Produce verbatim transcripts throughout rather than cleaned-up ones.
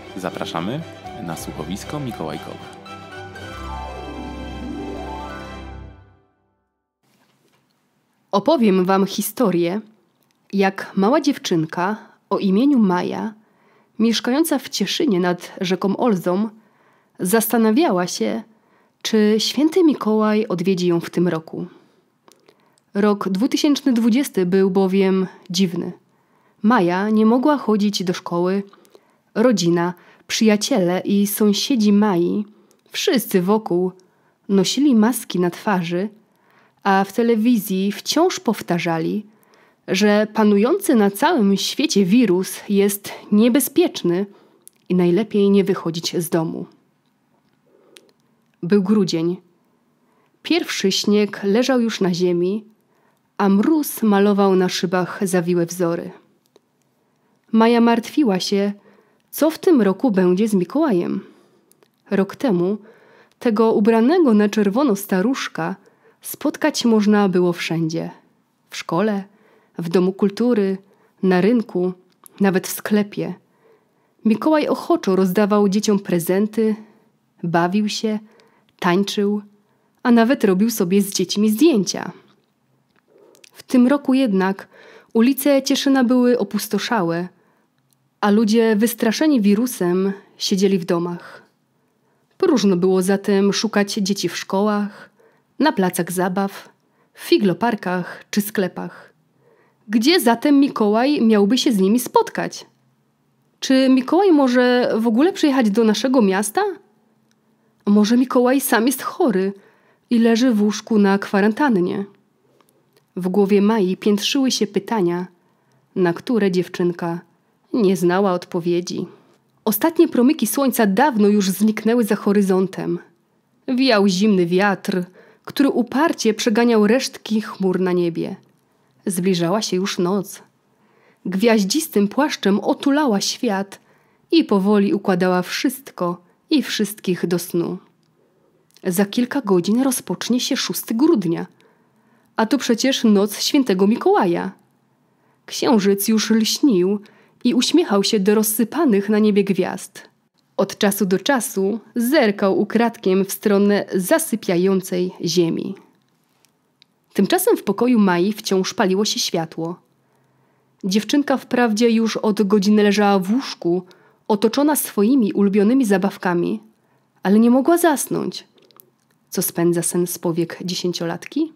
Zapraszamy na słuchowisko mikołajkowe. Opowiem wam historię, jak mała dziewczynka o imieniu Maja, mieszkająca w Cieszynie nad rzeką Olzą, zastanawiała się, czy święty Mikołaj odwiedzi ją w tym roku. Rok dwa tysiące dwudziesty był bowiem dziwny. Maja nie mogła chodzić do szkoły. Rodzina, przyjaciele i sąsiedzi Mai, wszyscy wokół, nosili maski na twarzy, a w telewizji wciąż powtarzali, że panujący na całym świecie wirus jest niebezpieczny i najlepiej nie wychodzić z domu. Był grudzień. Pierwszy śnieg leżał już na ziemi, a mróz malował na szybach zawiłe wzory. Maja martwiła się, co w tym roku będzie z Mikołajem. Rok temu tego ubranego na czerwono staruszka spotkać można było wszędzie. W szkole, w domu kultury, na rynku, nawet w sklepie. Mikołaj ochoczo rozdawał dzieciom prezenty, bawił się, tańczył, a nawet robił sobie z dziećmi zdjęcia. W tym roku jednak ulice Cieszyna były opustoszałe, a ludzie wystraszeni wirusem siedzieli w domach. Próżno było zatem szukać dzieci w szkołach, na placach zabaw, w figloparkach czy sklepach. Gdzie zatem Mikołaj miałby się z nimi spotkać? Czy Mikołaj może w ogóle przyjechać do naszego miasta? A może Mikołaj sam jest chory i leży w łóżku na kwarantannie? W głowie Mai piętrzyły się pytania, na które dziewczynka nie znała odpowiedzi. Ostatnie promyki słońca dawno już zniknęły za horyzontem. Wiał zimny wiatr, który uparcie przeganiał resztki chmur na niebie. Zbliżała się już noc. Gwiaździstym płaszczem otulała świat i powoli układała wszystko i wszystkich do snu. Za kilka godzin rozpocznie się szóstego grudnia, a to przecież noc świętego Mikołaja. Księżyc już lśnił i uśmiechał się do rozsypanych na niebie gwiazd. Od czasu do czasu zerkał ukradkiem w stronę zasypiającej ziemi. Tymczasem w pokoju Mai wciąż paliło się światło. Dziewczynka wprawdzie już od godziny leżała w łóżku, otoczona swoimi ulubionymi zabawkami, ale nie mogła zasnąć. Co spędza sen z powiek dziesięciolatki?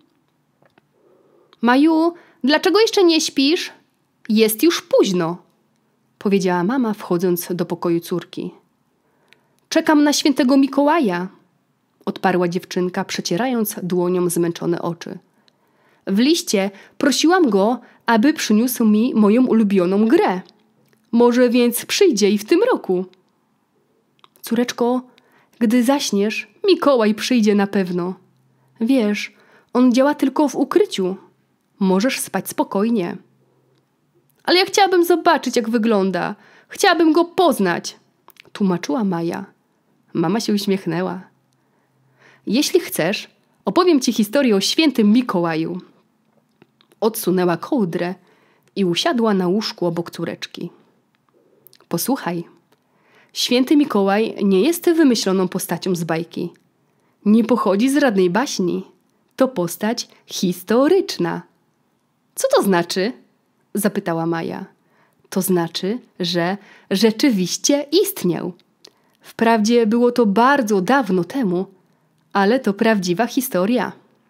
Maju, dlaczego jeszcze nie śpisz? Jest już późno, powiedziała mama, wchodząc do pokoju córki. Czekam na świętego Mikołaja, odparła dziewczynka, przecierając dłonią zmęczone oczy. W liście prosiłam go, aby przyniósł mi moją ulubioną grę. Może więc przyjdzie i w tym roku. Córeczko, gdy zaśniesz, Mikołaj przyjdzie na pewno. Wiesz, on działa tylko w ukryciu. Możesz spać spokojnie. Ale ja chciałabym zobaczyć, jak wygląda. Chciałabym go poznać, tłumaczyła Maja. Mama się uśmiechnęła. Jeśli chcesz, opowiem ci historię o świętym Mikołaju. Odsunęła kołdrę i usiadła na łóżku obok córeczki. Posłuchaj. Święty Mikołaj nie jest wymyśloną postacią z bajki. Nie pochodzi z żadnej baśni. To postać historyczna. Co to znaczy? Zapytała Maja. To znaczy, że rzeczywiście istniał. Wprawdzie było to bardzo dawno temu, ale to prawdziwa historia.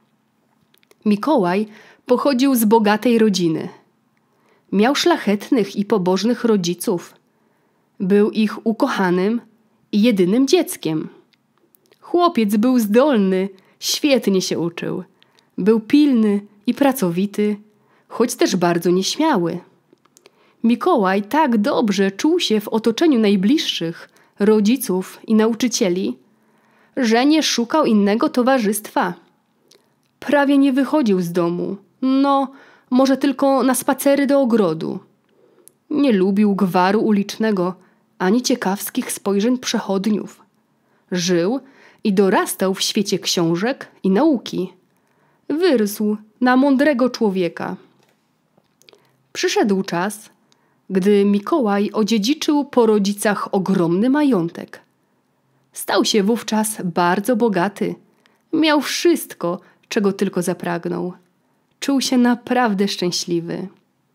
Mikołaj pochodził z bogatej rodziny. Miał szlachetnych i pobożnych rodziców. Był ich ukochanym i jedynym dzieckiem. Chłopiec był zdolny, świetnie się uczył. Był pilny i pracowity, choć też bardzo nieśmiały. Mikołaj tak dobrze czuł się w otoczeniu najbliższych, rodziców i nauczycieli, że nie szukał innego towarzystwa. Prawie nie wychodził z domu, no, może tylko na spacery do ogrodu. Nie lubił gwaru ulicznego, ani ciekawskich spojrzeń przechodniów. Żył i dorastał w świecie książek i nauki. Wyrósł na mądrego człowieka. Przyszedł czas, gdy Mikołaj odziedziczył po rodzicach ogromny majątek. Stał się wówczas bardzo bogaty. Miał wszystko, czego tylko zapragnął. Czuł się naprawdę szczęśliwy.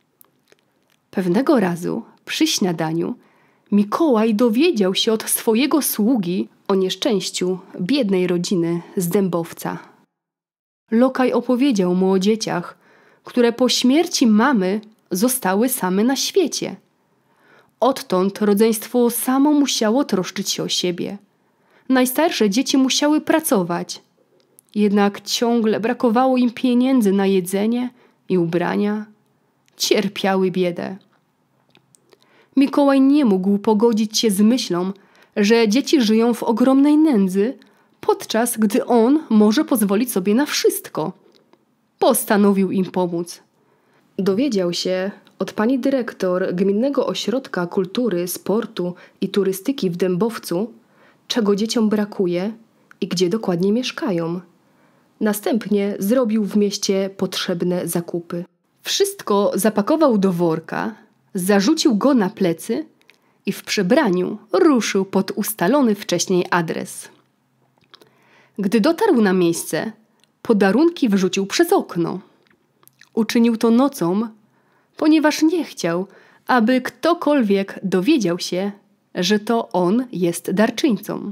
Pewnego razu przy śniadaniu Mikołaj dowiedział się od swojego sługi o nieszczęściu biednej rodziny z Dębowca. Lokaj opowiedział mu o dzieciach, które po śmierci mamy zostały same na świecie. Odtąd rodzeństwo samo musiało troszczyć się o siebie. Najstarsze dzieci musiały pracować, jednak ciągle brakowało im pieniędzy na jedzenie i ubrania. Cierpiały biedę. Mikołaj nie mógł pogodzić się z myślą, że dzieci żyją w ogromnej nędzy, podczas gdy on może pozwolić sobie na wszystko. Postanowił im pomóc. Dowiedział się od pani dyrektor Gminnego Ośrodka Kultury, Sportu i Turystyki w Dębowcu, czego dzieciom brakuje i gdzie dokładnie mieszkają. Następnie zrobił w mieście potrzebne zakupy. Wszystko zapakował do worka, zarzucił go na plecy i w przebraniu ruszył pod ustalony wcześniej adres. Gdy dotarł na miejsce, podarunki wyrzucił przez okno. Uczynił to nocą, ponieważ nie chciał, aby ktokolwiek dowiedział się, że to on jest darczyńcą.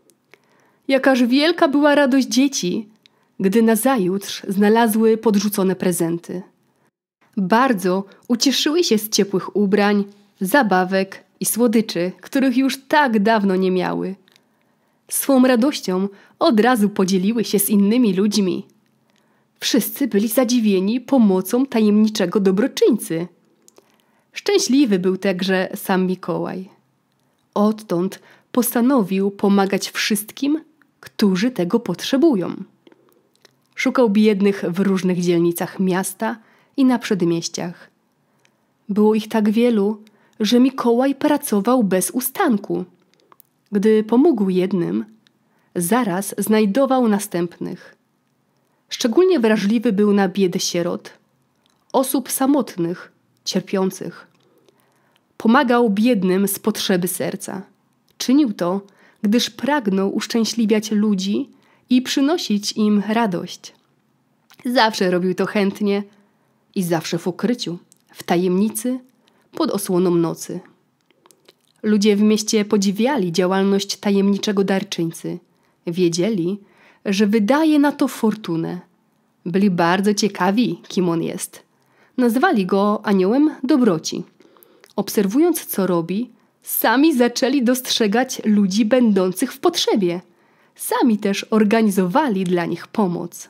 Jakaż wielka była radość dzieci, gdy nazajutrz znalazły podrzucone prezenty. Bardzo ucieszyły się z ciepłych ubrań, zabawek i słodyczy, których już tak dawno nie miały. Swą radością od razu podzieliły się z innymi ludźmi. Wszyscy byli zadziwieni pomocą tajemniczego dobroczyńcy. Szczęśliwy był także sam Mikołaj. Odtąd postanowił pomagać wszystkim, którzy tego potrzebują. Szukał biednych w różnych dzielnicach miasta i na przedmieściach. Było ich tak wielu, że Mikołaj pracował bez ustanku. Gdy pomógł jednym, zaraz znajdował następnych. Szczególnie wrażliwy był na biedę sierot, osób samotnych, cierpiących. Pomagał biednym z potrzeby serca. Czynił to, gdyż pragnął uszczęśliwiać ludzi i przynosić im radość. Zawsze robił to chętnie i zawsze w ukryciu, w tajemnicy, pod osłoną nocy. Ludzie w mieście podziwiali działalność tajemniczego darczyńcy. Wiedzieli, że wydaje na to fortunę. Byli bardzo ciekawi, kim on jest. Nazwali go aniołem dobroci. Obserwując, co robi, sami zaczęli dostrzegać ludzi będących w potrzebie. Sami też organizowali dla nich pomoc.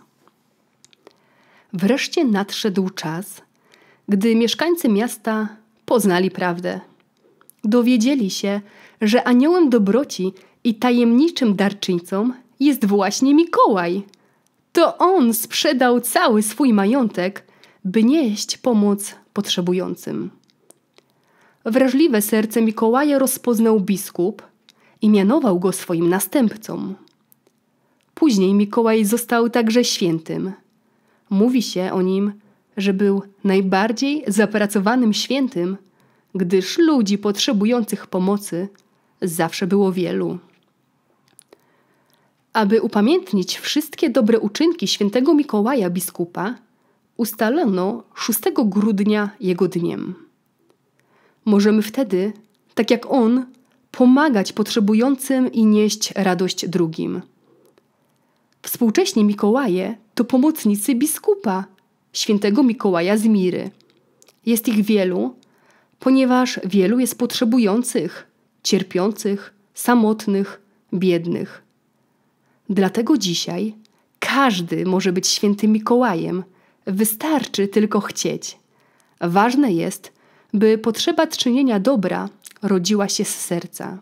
Wreszcie nadszedł czas, gdy mieszkańcy miasta poznali prawdę. Dowiedzieli się, że aniołem dobroci i tajemniczym darczyńcą jest właśnie Mikołaj. To on sprzedał cały swój majątek, by nieść pomoc potrzebującym. Wrażliwe serce Mikołaja rozpoznał biskup i mianował go swoim następcą. Później Mikołaj został także świętym. Mówi się o nim, że był najbardziej zapracowanym świętym, gdyż ludzi potrzebujących pomocy zawsze było wielu. Aby upamiętnić wszystkie dobre uczynki świętego Mikołaja biskupa, ustalono szóstego grudnia jego dniem. Możemy wtedy, tak jak on, pomagać potrzebującym i nieść radość drugim. Współcześni Mikołaje to pomocnicy biskupa, świętego Mikołaja z Miry. Jest ich wielu, ponieważ wielu jest potrzebujących, cierpiących, samotnych, biednych. Dlatego dzisiaj każdy może być świętym Mikołajem. Wystarczy tylko chcieć. Ważne jest, by potrzeba czynienia dobra rodziła się z serca.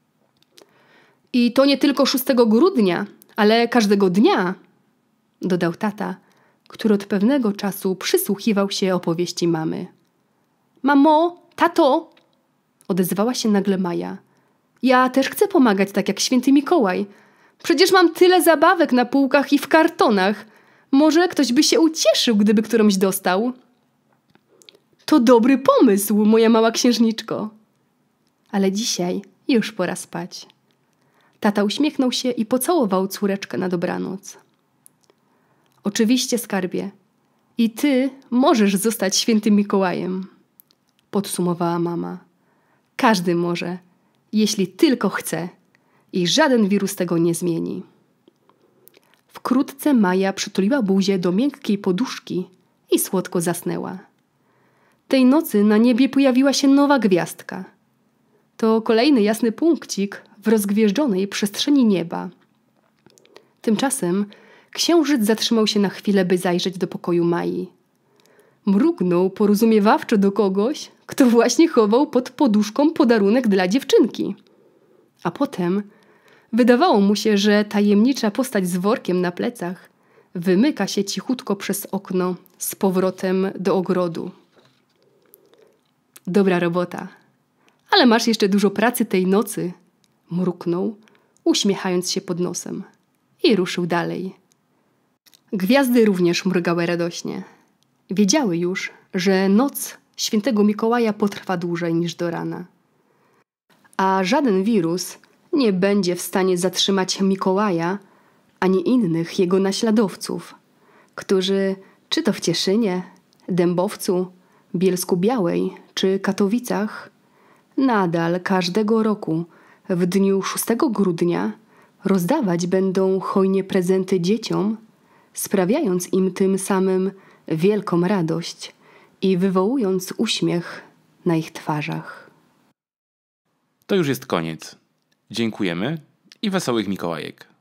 I to nie tylko szóstego grudnia, ale każdego dnia, dodał tata, który od pewnego czasu przysłuchiwał się opowieści mamy. Mamo, tato, odezwała się nagle Maja. Ja też chcę pomagać tak jak święty Mikołaj. Przecież mam tyle zabawek na półkach i w kartonach. Może ktoś by się ucieszył, gdyby którąś dostał. To dobry pomysł, moja mała księżniczko. Ale dzisiaj już pora spać. Tata uśmiechnął się i pocałował córeczkę na dobranoc. Oczywiście, skarbie, i ty możesz zostać świętym Mikołajem, podsumowała mama. Każdy może, jeśli tylko chce i żaden wirus tego nie zmieni. Wkrótce Maja przytuliła buzię do miękkiej poduszki i słodko zasnęła. Tej nocy na niebie pojawiła się nowa gwiazdka. To kolejny jasny punkcik w rozgwieżdżonej przestrzeni nieba. Tymczasem księżyc zatrzymał się na chwilę, by zajrzeć do pokoju Mai. Mrugnął porozumiewawczo do kogoś, kto właśnie chował pod poduszką podarunek dla dziewczynki. A potem wydawało mu się, że tajemnicza postać z workiem na plecach wymyka się cichutko przez okno z powrotem do ogrodu. Dobra robota, ale masz jeszcze dużo pracy tej nocy, mruknął, uśmiechając się pod nosem i ruszył dalej. Gwiazdy również mrugały radośnie. Wiedziały już, że noc świętego Mikołaja potrwa dłużej niż do rana. A żaden wirus nie będzie w stanie zatrzymać Mikołaja ani innych jego naśladowców, którzy czy to w Cieszynie, Dębowcu, Bielsku-Białej czy Katowicach nadal każdego roku w dniu szóstego grudnia rozdawać będą hojnie prezenty dzieciom, sprawiając im tym samym wielką radość i wywołując uśmiech na ich twarzach. To już jest koniec. Dziękujemy i wesołych Mikołajek.